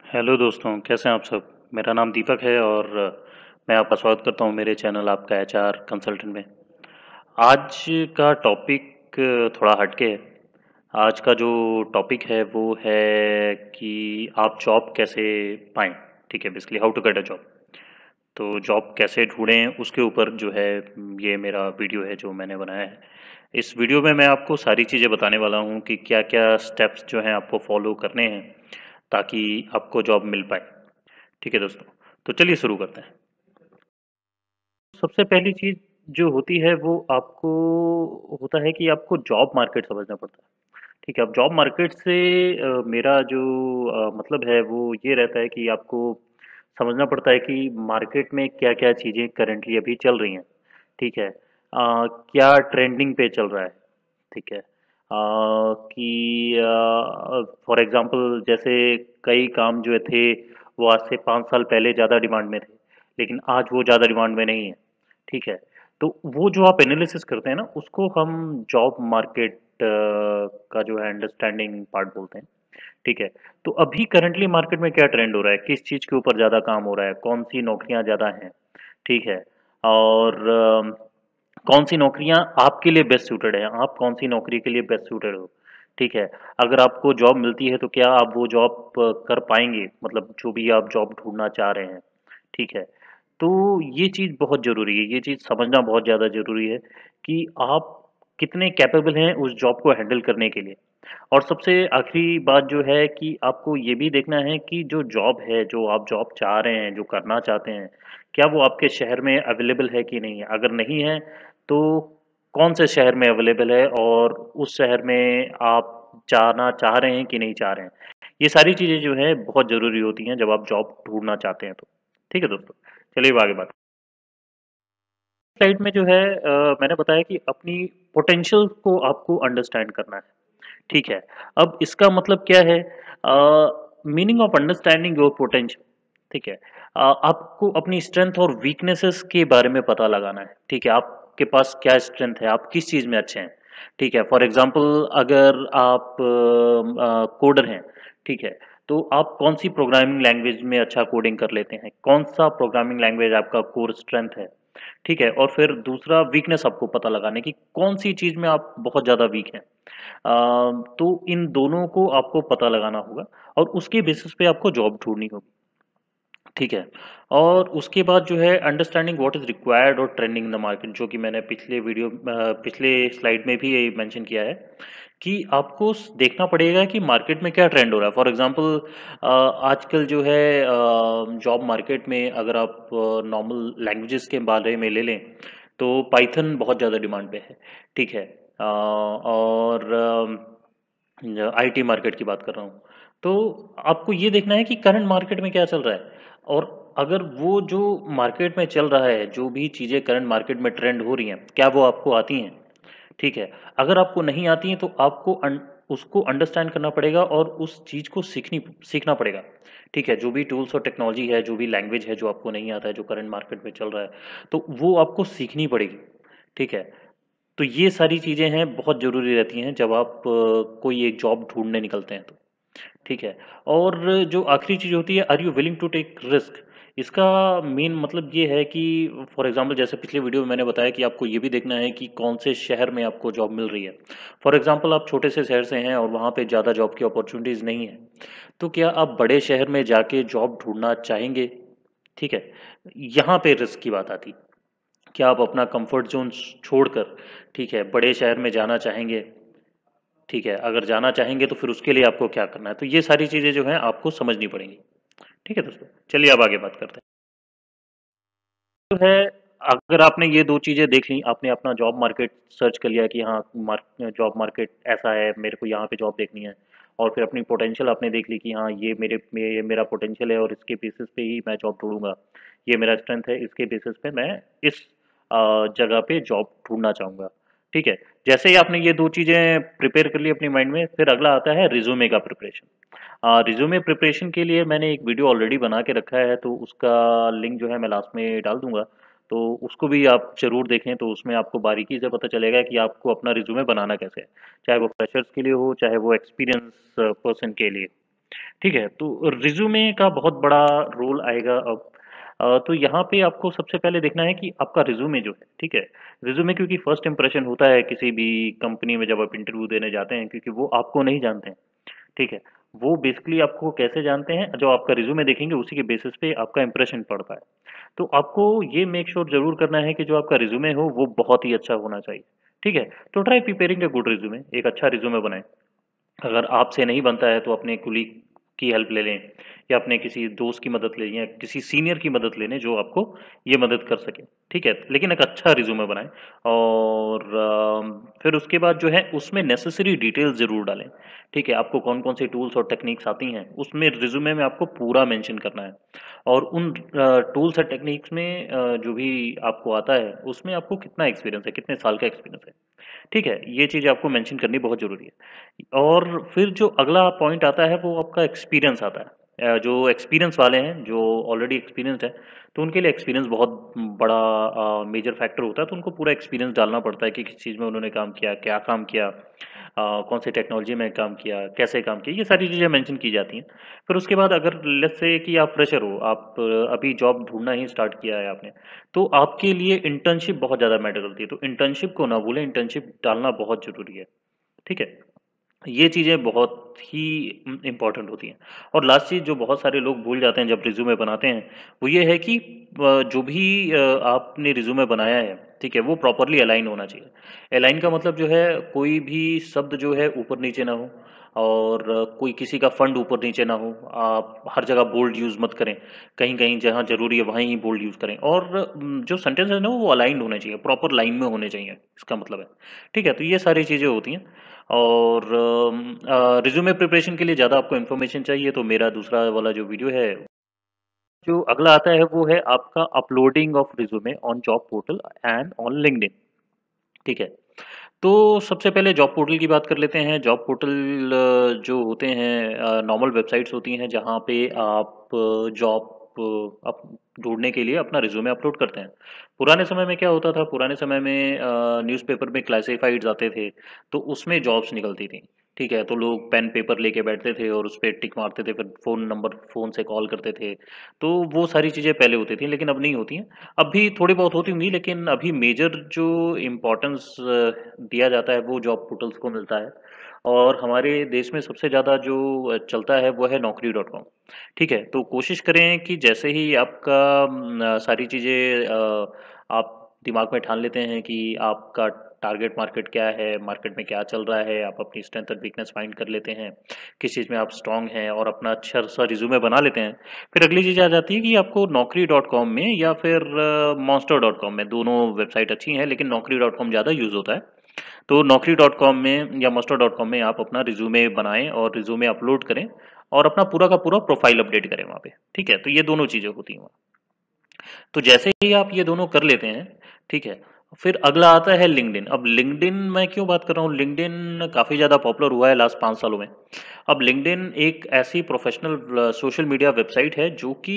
Hello दोस्तों, कैसे हैं आप सब? मेरा नाम दीपक है और मैं आपका स्वागत करता हूं मेरे चैनल आपका एचआर कंसल्टेंट में। आज का टॉपिक थोड़ा हटके है। आज का जो टॉपिक है वो है कि आप जॉब कैसे पाएं। ठीक है, basically how to get a job. तो जॉब कैसे ढूंढें उसके ऊपर जो है ये मेरा वीडियो है जो मैंने बनाया है। इस वीडियो में मैं आपको सारी चीज़ें बताने वाला हूँ कि क्या क्या स्टेप्स जो हैं आपको फॉलो करने हैं ताकि आपको जॉब मिल पाए। ठीक है दोस्तों, तो चलिए शुरू करते हैं। सबसे पहली चीज़ जो होती है वो आपको होता है कि आपको जॉब मार्केट समझना पड़ता है। ठीक है, अब जॉब मार्केट से मेरा जो मतलब है वो ये रहता है कि आपको समझना पड़ता है कि मार्केट में क्या-क्या चीज़ें करंटली अभी चल रही हैं। ठीक है, क्या ट्रेंडिंग पे चल रहा है। ठीक है, कि फॉर एग्जांपल जैसे कई काम जो थे वो आज से 5 साल पहले ज़्यादा डिमांड में थे, लेकिन आज वो ज़्यादा डिमांड में नहीं है। ठीक है, तो वो जो आप एनालिसिस करते हैं ना उसको हम जॉब मार्केट का जो है अंडरस्टैंडिंग पार्ट बोलते हैं। ठीक है, तो अभी करंटली मार्केट में क्या ट्रेंड हो रहा है, किस चीज़ के ऊपर ज़्यादा काम हो रहा है, कौन सी नौकरियां ज़्यादा हैं। ठीक है, और कौन सी नौकरियां आपके लिए बेस्ट सूटेड है, आप कौन सी नौकरी के लिए बेस्ट सूटेड हो। ठीक है, अगर आपको जॉब मिलती है तो क्या आप वो जॉब कर पाएंगे, मतलब जो भी आप जॉब ढूंढना चाह रहे हैं। ठीक है, तो ये चीज़ बहुत ज़रूरी है, ये चीज़ समझना बहुत ज़्यादा ज़रूरी है कि आप कितने कैपेबल हैं उस जॉब को हैंडल करने के लिए। और सबसे आखिरी बात जो है कि आपको ये भी देखना है कि जो जॉब है, जो आप जॉब चाह रहे हैं, जो करना चाहते हैं, क्या वो आपके शहर में अवेलेबल है कि नहीं है? अगर नहीं है, तो कौन से शहर में अवेलेबल है और उस शहर में आप जाना चाह रहे हैं कि नहीं चाह रहे हैं? ये सारी चीज़ें जो हैं बहुत ज़रूरी होती हैं जब आप जॉब ढूँढना चाहते हैं तो। ठीक है दोस्तों? चलिए अब आगे बात स्लाइड में जो है मैंने बताया कि अपनी पोटेंशियल को आपको अंडरस्टैंड करना है। ठीक है, अब इसका मतलब क्या है? Meaning of understanding your potential. ठीक है, आपको अपनी स्ट्रेंथ और वीकनेसेस के बारे में पता लगाना है। ठीक है, आपके पास क्या स्ट्रेंथ है, आप किस चीज़ में अच्छे हैं। ठीक है, फॉर एग्जांपल अगर आप कोडर हैं। ठीक है, तो आप कौन सी प्रोग्रामिंग लैंग्वेज में अच्छा कोडिंग कर लेते हैं, कौन सा प्रोग्रामिंग लैंग्वेज आपका कोर स्ट्रेंथ है। ठीक है, और फिर दूसरा वीकनेस आपको पता लगाना है कि कौन सी चीज़ में आप बहुत ज़्यादा वीक हैं। तो इन दोनों को आपको पता लगाना होगा और उसके बेसिस पे आपको जॉब ढूँढनी होगी। ठीक है, और उसके बाद जो है अंडरस्टैंडिंग व्हाट इज़ रिक्वायर्ड और ट्रेंडिंग इन द मार्केट, जो कि मैंने पिछले स्लाइड में भी ये मेंशन किया है कि आपको देखना पड़ेगा कि मार्केट में क्या ट्रेंड हो रहा है। फॉर एग्जांपल आजकल जो है जॉब मार्केट में अगर आप नॉर्मल लैंग्वेजेस के बारे में ले लें तो पाइथन बहुत ज़्यादा डिमांड पे है। ठीक है, और आईटी मार्केट की बात कर रहा हूँ। तो आपको ये देखना है कि करंट मार्केट में क्या चल रहा है और अगर वो जो मार्केट में चल रहा है, जो भी चीज़ें करंट मार्केट में ट्रेंड हो रही हैं, क्या वो आपको आती हैं? ठीक है, अगर आपको नहीं आती हैं तो आपको उसको अंडरस्टैंड करना पड़ेगा और उस चीज़ को सीखना पड़ेगा। ठीक है, जो भी टूल्स और टेक्नोलॉजी है, जो भी लैंग्वेज है जो आपको नहीं आता है, जो करंट मार्केट में चल रहा है, तो वो आपको सीखनी पड़ेगी। ठीक है, तो ये सारी चीज़ें हैं बहुत ज़रूरी रहती हैं जब आप कोई एक जॉब ढूँढने निकलते हैं तो। ठीक है, और जो आखिरी चीज़ होती है, are you willing to take risk? इसका मेन मतलब ये है कि फॉर एग्ज़ाम्पल जैसे पिछले वीडियो में मैंने बताया कि आपको ये भी देखना है कि कौन से शहर में आपको जॉब मिल रही है। फॉर एग्ज़ाम्पल आप छोटे से शहर से हैं और वहाँ पे ज़्यादा जॉब की अपॉर्च्युनिटीज़ नहीं है, तो क्या आप बड़े शहर में जाके जॉब ढूँढना चाहेंगे? ठीक है, यहाँ पे रिस्क की बात आती है। क्या आप अपना कंफर्ट ज़ोन छोड़कर, ठीक है, बड़े शहर में जाना चाहेंगे? ठीक है, अगर जाना चाहेंगे तो फिर उसके लिए आपको क्या करना है? तो ये सारी चीज़ें जो हैं आपको समझनी पड़ेंगी। ठीक है दोस्तों? चलिए अब आगे बात करते हैं। जो है, अगर आपने ये 2 चीज़ें देख ली, आपने अपना जॉब मार्केट सर्च कर लिया कि हाँ, जॉब मार्केट ऐसा है, मेरे को यहाँ पे जॉब देखनी है और फिर अपनी पोटेंशियल आपने देख ली कि हाँ, ये मेरा पोटेंशियल है और इसके बेसिस पे ही मैं जॉब ढूँढूँगा। ये मेरा स्ट्रेंथ है, इसके बेसिस पे मैं इस जगह पे जॉब ढूँढना चाहूँगा। ठीक है? जैसे ही आपने ये 2 चीज़ें प्रिपेयर कर ली अपने माइंड में, फिर अगला आता है रिज़्यूमे का प्रिपरेशन। रिज़्यूमे प्रिपरेशन के लिए मैंने एक वीडियो ऑलरेडी बना के रखा है, तो उसका लिंक जो है मैं लास्ट में डाल दूँगा। तो उसको भी आप ज़रूर देखें, तो उसमें आपको बारीकी से पता चलेगा कि आपको अपना रिज़्यूमे बनाना कैसे है। चाहे वो फ्रेशर्स के लिए हो, चाहे वो एक्सपीरियंस पर्सन के लिए। ठीक है? तो रिज़्यूमे का बहुत बड़ा रोल आएगा अब। तो यहाँ पे आपको सबसे पहले देखना है कि आपका रिज़्यूमे जो है, ठीक है? रिज़्यूमे क्योंकि फर्स्ट इंप्रेशन होता है किसी भी कंपनी में जब आप इंटरव्यू देने जाते हैं क्योंकि वो आपको नहीं जानते हैं, ठीक है? वो बेसिकली आपको कैसे जानते हैं, जो आपका रिज़्यूमे देखेंगे उसी के बेसिस पे आपका इंप्रेशन पड़ता है। तो आपको ये मेक श्योर ज़रूर करना है कि जो आपका रिज़्यूमे हो वो बहुत ही अच्छा होना चाहिए, ठीक है? तो try preparing a good resume, एक अच्छा रिज़्यूमे बनाएँ। अगर आपसे नहीं बनता है तो अपने कुलीग की हेल्प ले लें या अपने किसी दोस्त की मदद ले लें या किसी सीनियर की मदद ले लें जो आपको ये मदद कर सके, ठीक है? लेकिन एक अच्छा रिज़्यूमे बनाएँ और फिर उसके बाद जो है उसमें नेसेसरी डिटेल्स ज़रूर डालें, ठीक है? आपको कौन-कौन सी टूल्स और टेक्निक्स आती हैं, उसमें रिज़्यूमे में आपको पूरा मेंशन करना है और उन टूल्स और टेक्निक्स में जो भी आपको आता है, उसमें आपको कितना एक्सपीरियंस है, कितने साल का एक्सपीरियंस है, ठीक है? ये चीज़ आपको मेंशन करनी बहुत ज़रूरी है। और फिर जो अगला पॉइंट आता है वो आपका एक्सपीरियंस आता है। जो एक्सपीरियंस वाले हैं, जो ऑलरेडी एक्सपीरियंस्ड हैं, तो उनके लिए एक्सपीरियंस बहुत बड़ा मेजर फैक्टर होता है, तो उनको पूरा एक्सपीरियंस डालना पड़ता है कि किस चीज़ में उन्होंने काम किया, क्या काम किया, कौन सी टेक्नोलॉजी में काम किया, कैसे काम किया, ये सारी चीज़ें मेंशन की जाती हैं। फिर उसके बाद अगर लेट्स से कि आप फ्रेशर हो, आप अभी जॉब ढूँढना ही स्टार्ट किया है आपने, तो आपके लिए इंटर्नशिप बहुत ज़्यादा मैटर करती है। तो इंटर्नशिप को ना भूलें, इंटर्नशिप डालना बहुत ज़रूरी है। ठीक है? ये चीज़ें बहुत ही इम्पोर्टेंट होती हैं। और लास्ट चीज़ जो बहुत सारे लोग भूल जाते हैं जब रिज़्यूमे बनाते हैं, वो ये है कि जो भी आपने रिज़्यूमे बनाया है, ठीक है? वो प्रॉपर्ली अलाइन होना चाहिए। अलाइन का मतलब जो है कोई भी शब्द जो है ऊपर-नीचे ना हो और कोई किसी का फंड ऊपर-नीचे ना हो। आप हर जगह बोल्ड यूज़ मत करें। कहीं-कहीं जहाँ ज़रूरी है वहीं ही बोल्ड यूज़ करें और जो सेंटेंस है ना वो अलाइन्ड होने चाहिए, प्रॉपर लाइन में होने चाहिए, इसका मतलब है। ठीक है? तो ये सारी चीज़ें होती हैं। और रिज्यूमे प्रिपरेशन के लिए ज़्यादा आपको इन्फॉर्मेशन चाहिए तो मेरा दूसरा वाला जो वीडियो है, जो अगला आता है वो है आपका uploading of resume on job portal and on LinkedIn. ठीक है? तो सबसे पहले जॉब पोर्टल की बात कर लेते हैं। जॉब पोर्टल जो होते हैं नॉर्मल वेबसाइट्स होती हैं जहाँ पे आप जॉब अप ढूँढने के लिए अपना रिज़्यूमे अपलोड करते हैं। पुराने समय में क्या होता था, पुराने समय में न्यूज़पेपर में क्लासिफ़ाइड्स आते थे, तो उसमें जॉब्स निकलती थी। ठीक है? तो लोग पेन पेपर लेके बैठते थे और उसपे टिक मारते थे, फिर फ़ोन से कॉल करते थे। तो वो सारी चीज़ें पहले होती थी, लेकिन अब नहीं होती हैं। अभी थोड़ी बहुत होती होंगी लेकिन अभी मेजर जो इम्पोर्टेंस दिया जाता है वो जॉब पोर्टल्स को मिलता है और हमारे देश में सबसे ज़्यादा जो चलता है वो है नौकरी डॉट कॉम। ठीक है? तो कोशिश करें कि जैसे ही आपका सारी चीज़ें आप दिमाग में ठान लेते हैं कि आपका टारगेट मार्केट क्या है, मार्केट में क्या चल रहा है, आप अपनी स्ट्रेंथ और वीकनेस फाइंड कर लेते हैं, किस चीज़ में आप स्ट्रॉन्ग हैं और अपना अच्छा-सा रिज़्यूमे बना लेते हैं। फिर अगली चीज़ आ जाती है कि आपको नौकरी डॉट कॉम में या फिर मॉन्स्टर डॉट कॉम में, दोनों वेबसाइट अच्छी हैं लेकिन नौकरी डॉट कॉम ज़्यादा यूज़ होता है। तो नौकरी डॉट कॉम में या मॉन्स्टर डॉट कॉम में आप अपना रिज़्यूमे बनाएँ और रिज़्यूमे अपलोड करें और अपना पूरा का पूरा प्रोफ़ाइल अपडेट करें वहाँ पे, ठीक है? तो ये दोनों चीज़ें होती हैं वहाँ। तो जैसे ही आप ये दोनों कर लेते हैं, ठीक है? फिर अगला आता है लिंक्डइन। अब लिंक्डइन मैं क्यों बात कर रहा हूँ, लिंक्डइन काफ़ी ज़्यादा पॉपुलर हुआ है लास्ट 5 सालों में। अब लिंक्डइन एक ऐसी प्रोफ़ेशनल सोशल मीडिया वेबसाइट है जो कि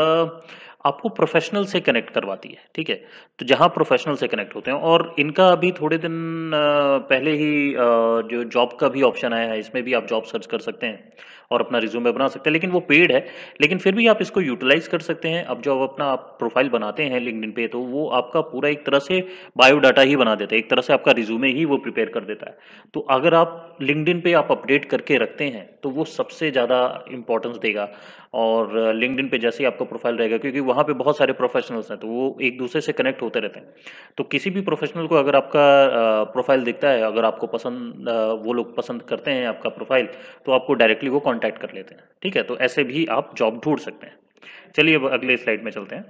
आपको प्रोफ़ेशनल से कनेक्ट करवाती है, ठीक है? तो जहाँ प्रोफ़ेशनल से कनेक्ट होते हैं और इनका अभी थोड़े दिन पहले ही जो जॉब का भी ऑप्शन आया है, इसमें भी आप जॉब सर्च कर सकते हैं और अपना रिज़्यूमे बना सकते हैं, लेकिन वो पेड है। लेकिन फिर भी आप इसको यूटिलाइज़ कर सकते हैं। अब जब अपना आप प्रोफ़ाइल बनाते हैं लिंक्डइन पे तो वो आपका पूरा एक तरह से बायोडाटा ही बना देता है, एक तरह से आपका रिज़्यूमे ही वो प्रिपेयर कर देता है। तो अगर आप लिंक्डइन पे आप अपडेट करके रखते हैं, तो वो सबसे ज़्यादा इम्पोर्टेंस देगा और लिंक्डइन पे जैसे ही आपका प्रोफ़ाइल रहेगा क्योंकि वहाँ पे बहुत सारे प्रोफ़ेशनल्स हैं, तो वो एक-दूसरे से कनेक्ट होते रहते हैं। तो किसी भी प्रोफ़ेशनल को अगर आपका प्रोफ़ाइल दिखता है, अगर आपको वो लोग पसंद करते हैं आपका प्रोफ़ाइल, तो आपको डायरेक्टली वो कॉन्टैक्ट कर लेते हैं, ठीक है? तो ऐसे भी आप जॉब ढूँढ सकते हैं। चलिए अब अगले स्लाइड में चलते हैं।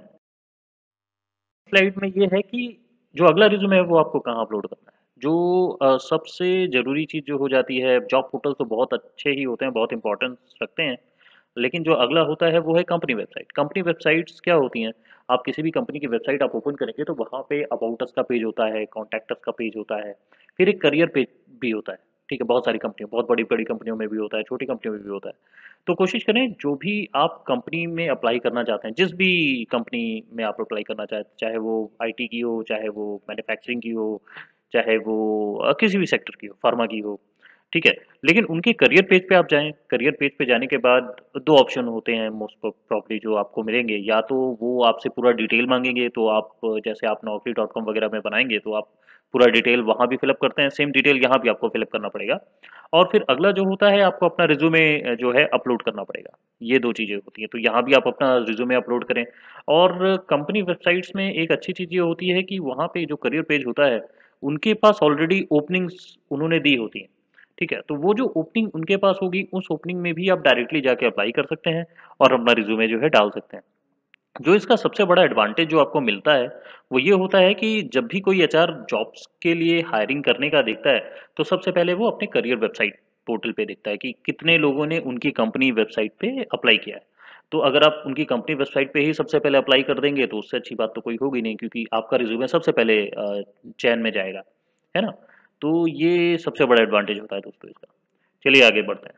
स्लाइड में ये है कि जो अगला रिज़्यूमे है वो आपको कहाँ अपलोड करना है। जो सबसे ज़रूरी चीज़ जो हो जाती है, जॉब पोर्टल तो बहुत अच्छे ही होते हैं, बहुत इम्पोर्टेंस रखते हैं। लेकिन जो अगला होता है वो है कंपनी वेबसाइट। कंपनी वेबसाइट्स क्या होती हैं? आप किसी भी कंपनी की वेबसाइट आप ओपन करेंगे तो वहाँ पे अबाउट अस का पेज होता है, कॉन्टैक्ट अस का पेज होता है, फिर एक करियर पेज भी होता है। ठीक है? बहुत सारी कंपनियों, बहुत बड़ी-बड़ी कंपनियों में भी होता है, छोटी कंपनियों में भी होता है। तो कोशिश करें जो भी आप कंपनी में अप्लाई करना चाहते हैं, जिस भी कंपनी में आप अप्लाई करना चाहते हैं, चाहे वो आईटी की हो, चाहे वो मैन्युफैक्चरिंग की हो, चाहे वो किसी भी सेक्टर की हो, फार्मा की हो, ठीक है? लेकिन उनके करियर पेज पे आप जाएँ, करियर पेज पे जाने के बाद 2 ऑप्शन होते हैं मोस्ट प्रॉबब्ली जो आपको मिलेंगे, या तो वो आपसे पूरा डिटेल माँगेंगे, तो आप जैसे आप naukri.com वगैरह में बनाएँगे, तो आप पूरा डिटेल वहाँ भी फ़िल अप करते हैं, सेम डिटेल यहाँ भी आपको फ़िल अप करना पड़ेगा। और फिर अगला जो होता है, आपको अपना रिज़्यूमे जो है अपलोड करना पड़ेगा। ये 2 चीज़ें होती हैं, तो यहाँ भी आप अपना रिज़्यूमे अपलोड करें। और कंपनी वेबसाइट्स में एक अच्छी चीज़ ये होती है कि वहाँ पे जो करियर पेज होता है, उनके पास ऑलरेडी ओपनिंग्स उन्होंने दी होती हैं। ठीक है? तो वो जो ओपनिंग उनके पास होगी, उस ओपनिंग में भी आप डायरेक्टली जाके अप्लाई कर सकते हैं और अपना रिज़्यूमे जो है डाल सकते हैं। जो इसका सबसे बड़ा एडवांटेज जो आपको मिलता है, वो ये होता है कि जब भी कोई एचआर जॉब्स के लिए हायरिंग करने का देखता है, तो सबसे पहले वो अपने करियर वेबसाइट पोर्टल पे देखता है कि कितने लोगों ने उनकी कंपनी वेबसाइट पे अप्लाई किया है। तो अगर आप उनकी कंपनी वेबसाइट पे ही सबसे पहले अप्लाई कर देंगे, तो उससे अच्छी बात तो कोई होगी नहीं, क्योंकि आपका रिज़्यूमे सबसे पहले चयन में जाएगा, है ना? तो ये सबसे बड़ा एडवांटेज होता है दोस्तों इसका। चलिए आगे बढ़ते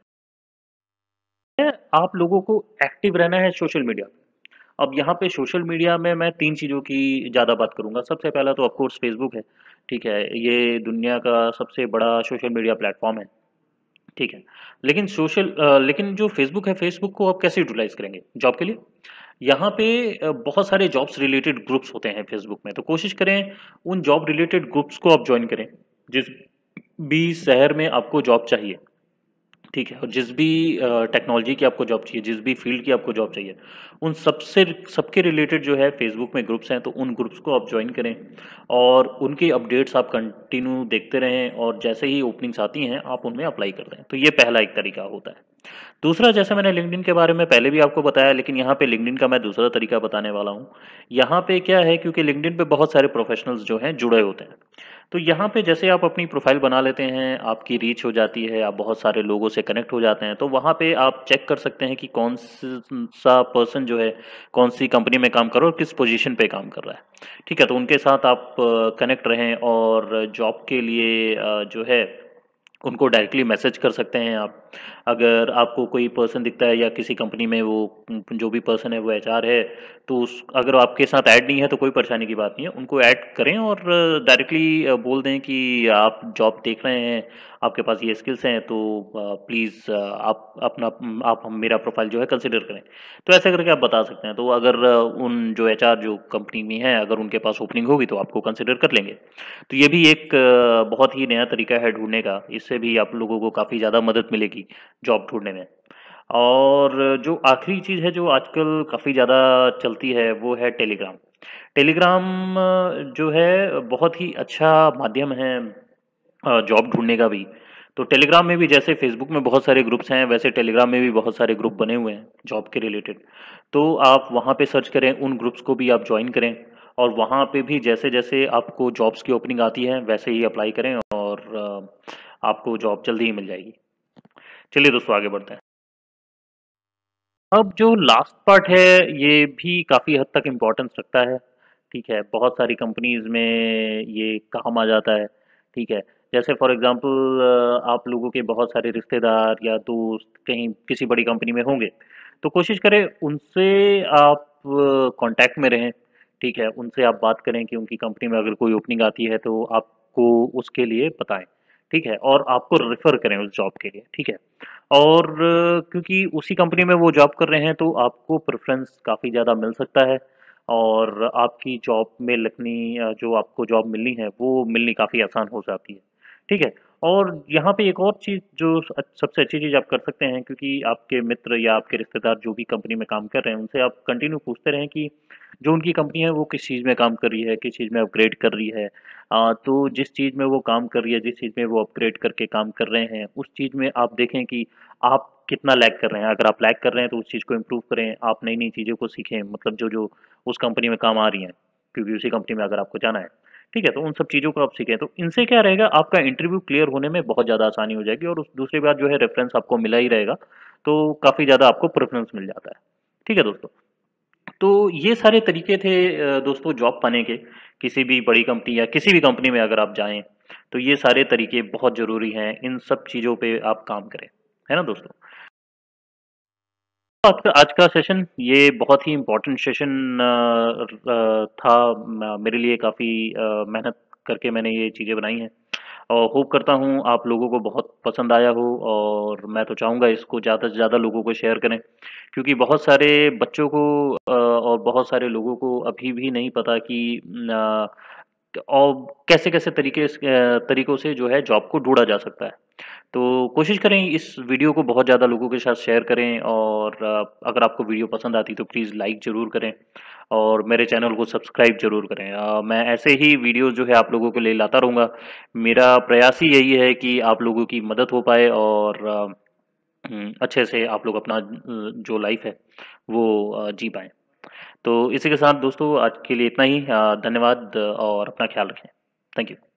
हैं। आप लोगों को एक्टिव रहना है सोशल मीडिया पे। अब यहाँ पे सोशल मीडिया में मैं 3 चीज़ों की ज़्यादा बात करूँगा। सबसे पहला तो ऑफ़ कोर्स फ़ेसबुक है, ठीक है? ये दुनिया का सबसे बड़ा सोशल मीडिया प्लेटफ़ॉर्म है, ठीक है? लेकिन जो फ़ेसबुक है, फ़ेसबुक को आप कैसे यूटिलाइज़ करेंगे जॉब के लिए? यहाँ पे बहुत सारे जॉब्स रिलेटेड ग्रुप्स होते हैं फ़ेसबुक में, तो कोशिश करें उन जॉब रिलेटेड ग्रुप्स को आप जॉइन करें, जिस भी शहर में आपको जॉब चाहिए। ठीक है, और जिस भी टेक्नोलॉजी की आपको जॉब चाहिए, जिस भी फ़ील्ड की आपको जॉब चाहिए, उन सबसे सबके रिलेटेड जो है फ़ेसबुक में ग्रुप्स हैं, तो उन ग्रुप्स को आप जॉइन करें और उनकी अपडेट्स आप कंटिन्यू देखते रहें और जैसे ही ओपनिंग्स आती हैं, आप उनमें अप्लाई कर दें। तो ये पहला एक तरीका होता है। दूसरा, जैसे मैंने लिंक्डइन के बारे में पहले भी आपको बताया, लेकिन यहाँ पे लिंक्डइन का मैं दूसरा तरीका बताने वाला हूँ। यहाँ पे क्या है, क्योंकि लिंक्डइन पे बहुत सारे प्रोफ़ेशनल्स जो हैं जुड़े होते हैं। तो यहाँ पे जैसे आप अपनी प्रोफ़ाइल बना लेते हैं, आपकी रीच हो जाती है, आप बहुत सारे लोगों से कनेक्ट हो जाते हैं, तो वहाँ पे आप चेक कर सकते हैं कि सा पर्सन जो है, कौन-सी कंपनी में काम कर रहा है और किस पोज़ीशन पे काम कर रहा है। ठीक है? तो उनके साथ आप कनेक्ट रहें और जॉब के लिए जो है उनको डायरेक्टली मैसेज कर सकते हैं आप। अगर आपको कोई पर्सन दिखता है या किसी कंपनी में वो जो भी पर्सन है वो एचआर है, तो उस अगर आपके साथ ऐड नहीं है तो कोई परेशानी की बात नहीं है। उनको ऐड करें और डायरेक्टली बोल दें कि आप जॉब देख रहे हैं, आपके पास ये स्किल्स हैं, तो प्लीज़ आप मेरा प्रोफ़ाइल जो है कंसिडर करें। तो ऐसे करके आप बता सकते हैं। तो अगर उन जो एचआर जो कंपनी में हैं, अगर उनके पास ओपनिंग होगी तो आपको कंसिडर कर लेंगे। तो ये भी एक बहुत ही नया तरीका है ढूँढने का, इससे भी आप लोगों को काफ़ी ज़्यादा मदद मिलेगी जॉब ढूँढने में। और जो आखिरी चीज़ है जो आजकल काफ़ी ज़्यादा चलती है, वो है टेलीग्राम। टेलीग्राम जो है बहुत ही अच्छा माध्यम है जॉब ढूँढने का भी। तो टेलीग्राम में भी जैसे फ़ेसबुक में बहुत सारे ग्रुप्स हैं, वैसे टेलीग्राम में भी बहुत सारे ग्रुप बने हुए हैं जॉब के रिलेटेड। तो आप वहाँ पे सर्च करें, उन ग्रुप्स को भी आप जॉइन करें और वहाँ पे भी जैसे-जैसे आपको जॉब्स की ओपनिंग आती है, वैसे ही अप्लाई करें और आपको जॉब जल्दी ही मिल जाएगी। चलिए दोस्तों आगे बढ़ते हैं। अब जो लास्ट पार्ट है, ये भी काफ़ी हद तक इम्पोर्टेंस रखता है, ठीक है? बहुत सारी कंपनीज़ में ये काम आ जाता है, ठीक है? जैसे फॉर एग्ज़ाम्पल आप लोगों के बहुत सारे रिश्तेदार या दोस्त कहीं किसी बड़ी कंपनी में होंगे, तो कोशिश करें उनसे आप कॉन्टैक्ट में रहें, ठीक है? उनसे आप बात करें कि उनकी कंपनी में अगर कोई ओपनिंग आती है, तो आपको उसके लिए बताएँ, ठीक है? और आपको रेफ़र करें उस जॉब के लिए, ठीक है? और क्योंकि उसी कंपनी में वो जॉब कर रहे हैं तो आपको प्रेफ़रेंस काफ़ी ज़्यादा मिल सकता है और आपकी जॉब में लगनी जो आपको जॉब मिलनी है वो मिलनी काफ़ी आसान हो जाती है। ठीक है? और यहाँ पे एक और चीज़ जो सबसे अच्छी चीज़ आप कर सकते हैं, क्योंकि आपके मित्र या आपके रिश्तेदार जो भी कंपनी में काम कर रहे हैं उनसे आप कंटिन्यू पूछते रहें कि जो उनकी कंपनी है वो किस चीज़ में काम कर रही है, किस चीज़ में अपग्रेड कर रही है। तो जिस चीज़ में वो काम कर रही है, जिस चीज़ में वो अपग्रेड करके काम कर रहे हैं, उस चीज़ में आप देखें कि आप कितना लैग कर रहे हैं। अगर आप लैग कर रहे हैं तो उस चीज़ को इम्प्रूव करें, आप नई-नई चीज़ों को सीखें, मतलब जो-जो उस कंपनी में काम आ रही हैं, क्योंकि उसी कंपनी में अगर आपको जाना है। ठीक है? तो उन सब चीज़ों को आप सीखें, तो इनसे क्या रहेगा, आपका इंटरव्यू क्लियर होने में बहुत ज़्यादा आसानी हो जाएगी और उस दूसरी बात जो है रेफ़रेंस आपको मिला ही रहेगा, तो काफ़ी ज़्यादा आपको प्रेफ़रेंस मिल जाता है। ठीक है दोस्तों? तो ये सारे तरीके थे दोस्तों जॉब पाने के, किसी भी बड़ी कंपनी या किसी भी कंपनी में अगर आप जाएँ, तो ये सारे तरीके बहुत ज़रूरी हैं, इन सब चीज़ों पे आप काम करें। है ना दोस्तों? तो आज का सेशन ये बहुत ही इम्पोर्टेंट सेशन था मेरे लिए, काफ़ी मेहनत करके मैंने ये चीज़ें बनाई हैं और होप करता हूँ आप लोगों को बहुत पसंद आया हो और मैं तो चाहूँगा इसको ज़्यादा से ज़्यादा लोगों को शेयर करें क्योंकि बहुत सारे बच्चों को और बहुत सारे लोगों को अभी भी नहीं पता कि और कैसे-कैसे तरीकों से जो है जॉब को ढूँढा जा सकता है। तो कोशिश करें इस वीडियो को बहुत ज़्यादा लोगों के साथ शेयर करें और अगर आपको वीडियो पसंद आती तो प्लीज़ लाइक ज़रूर करें और मेरे चैनल को सब्सक्राइब ज़रूर करें। मैं ऐसे ही वीडियो जो है आप लोगों के लिए लाता रहूँगा। मेरा प्रयास ही यही है कि आप लोगों की मदद हो पाए और अच्छे से आप लोग अपना जो लाइफ़ है वो जी पाएँ। तो इसी के साथ दोस्तों आज के लिए इतना ही। धन्यवाद और अपना ख्याल रखें। Thank you.